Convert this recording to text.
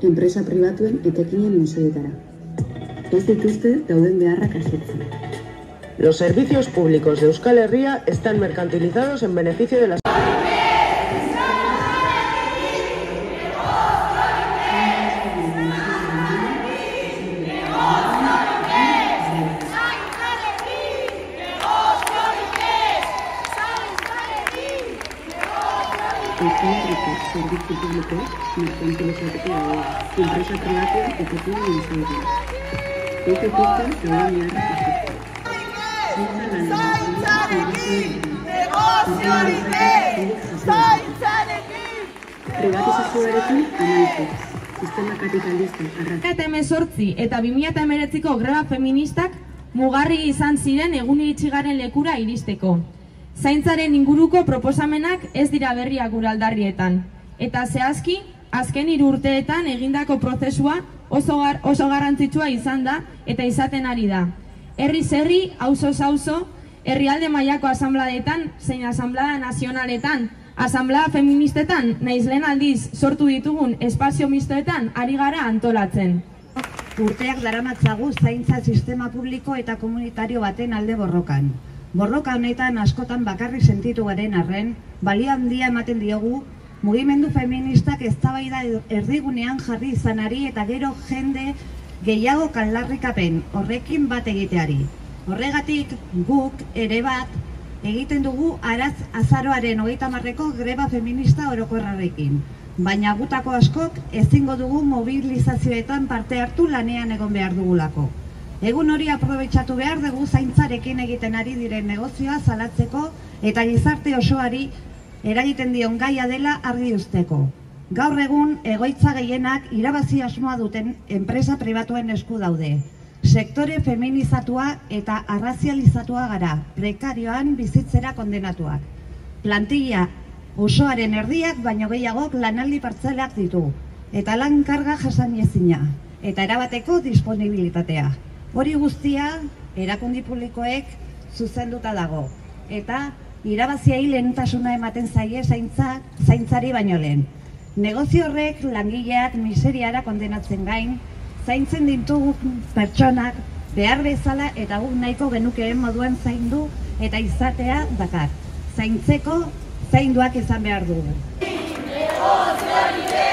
enpresa pribatuen etekinen mesedetara. Ez dituzte dauden beharrak asetzen. Los servicios públicos de Euskal Herria están mercantilizados en beneficio de las... Zerbitzu publikoek merkantilizatuko daude, enpresa pribatuen etekinen mesedetara. Ez dituzte dauden beharrak asetzen. Privatizazioarekin amaitu. Sistema kapitalista arrata. 2018 eta 2019ko greba feministak mugarri izan ziren egun iritsi garen lekura iristeko. Zaintzaren inguruko proposamenak ez dira berriak gure aldarrietan. Eta zehazki, azken 3 urteetan egindako prozesua oso garrantzitsua izan da eta izaten ari da. Herriz herri, auzoz auzo, herrialde mailako asanbladetan, zein asanblada nazionaletan, asanblada feministetan, naiz lehen aldiz sortu ditugun espazio mistoetan ari gara antolatzen. Urteak daramatzagu zaintza sistema publiko eta komunitario baten alde borrokan. Borroka honetan askotan bakarrik sentitu garen arren, balio handia ematen diogu, mugimendu feministak eztabaida erdigunean jarri izanari eta gero jende gehiago aldarrikapen horrekin bat egiteari. Horregatik guk ere bat egiten dugu azaroaren 30ko greba feminista orokorrarekin. Baina gutako askok ezingo dugu mobilizazioetan parte hartu lanean egon behar dugulako. Egun hori aprobetxatu behar dugu zaintzarekin egiten ari diren negozioa salatzeko eta gizarte osoari eragiten dion gaia dela argi usteko. Gaur egun egoitza gehienak irabazi asmoa duten enpresa pribatuen esku daude. Sektore feminizatua eta arrazializatua gara, prekarioan bizitzera kondenatuak. Plantilla osoaren erdiak baino gehiagok lanaldi partzelak ditu, eta lan karga jasanezina, eta erabateko disponibilitatea. Hori guztia erakundi publikoek zuzenduta dago, eta irabaziei lehentasuna ematen zaie zaintzari baino lehen. Negozio horrek langileak miseriara kondenatzen gain, zaintzen ditugu pertsonak behar bezala eta guk nahiko genukeen moduan zaindu eta izatea dakar. Zaintzeko zainduak izan behar dugu.